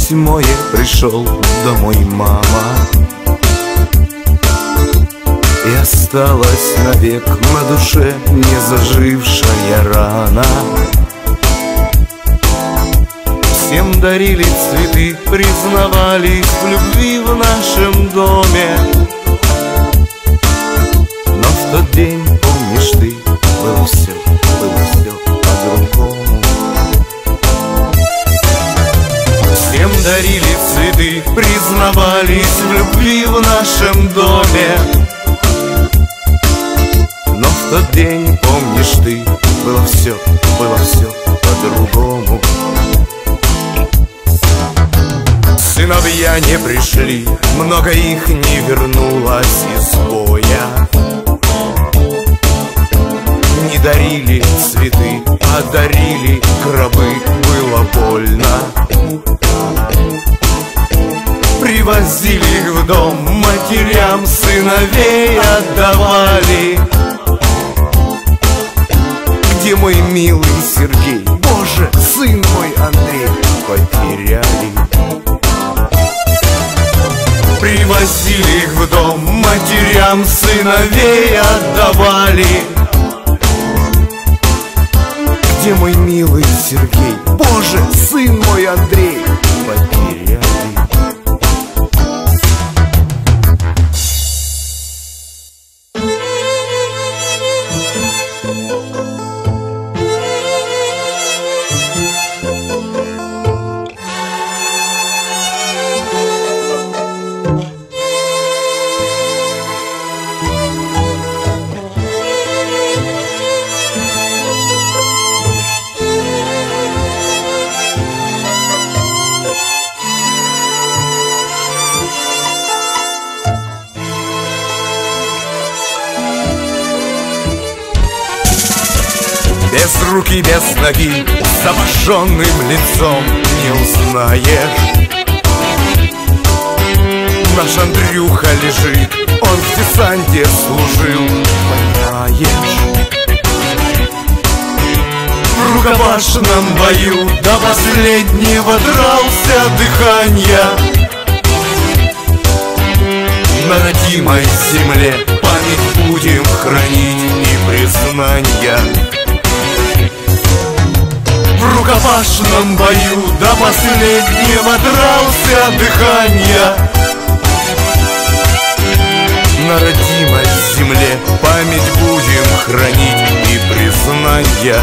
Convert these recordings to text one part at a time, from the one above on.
8 пришел домой мама, и осталась навек на душе незажившая рана. Всем дарили цветы, признавались в любви в нашем доме. Но в тот день, помнишь ты, было все по-другому. Всем дарили цветы, признавались в любви в нашем доме. Но в тот день, помнишь ты, было все по-другому. Сыновья не пришли, много их не вернулось из боя. Не дарили цветы, а дарили гробы, было больно. Привозили их в дом, матерям сыновей отдавали. Где мой милый Сергей? Боже, сын мой Андрей, потеряли. Привозили их в дом, матерям сыновей отдавали. Где мой милый Сергей? Боже, сын мой Андрей, потеряли. Без руки, без ноги, с обожженным лицом не узнаешь. Наш Андрюха лежит, он в десанте служил, понимаешь. В рукопашном бою до последнего дрался дыхания. На родимой земле память будем хранить и признания. В рукопашном бою до последнего дрался дыхания. На родимой земле память будем хранить и признания.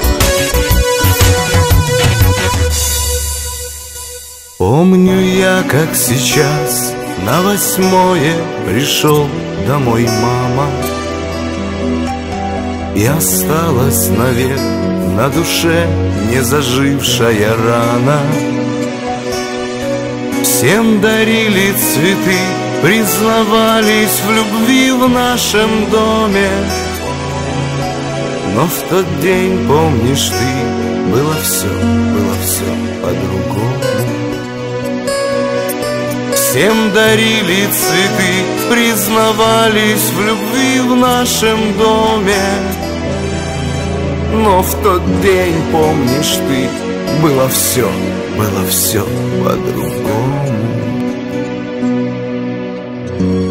Помню я, как сейчас на 8 пришел домой мама, и осталась навек на душе незажившая рана. Всем дарили цветы, признавались в любви в нашем доме. Но в тот день, помнишь ты, было все по-другому. Всем дарили цветы, признавались в любви в нашем доме. Но в тот день, помнишь ты, было все по-другому.